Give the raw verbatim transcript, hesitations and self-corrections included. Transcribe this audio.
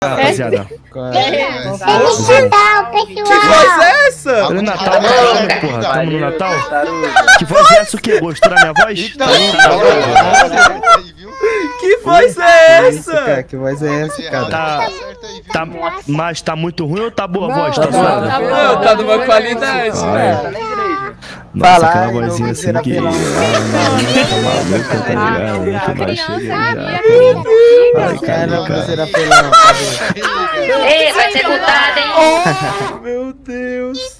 rapaziada. Feliz Natal, pessoal! Que voz é essa? Feliz Natal, caralho, porra. Tamo no Natal? Que voz é essa? O quê? Gostou da minha voz? Que voz é essa? Que voz é essa, cara? Tá, tá, mas tá muito ruim ou tá boa a voz? Tá zoada? Não, tá numa qualidade. Nossa, aquela vozinha assim que... Tá maluca, tá ligado? Não chega já. Ai, cara, Ei, vai ser multado, hein? Meu Deus.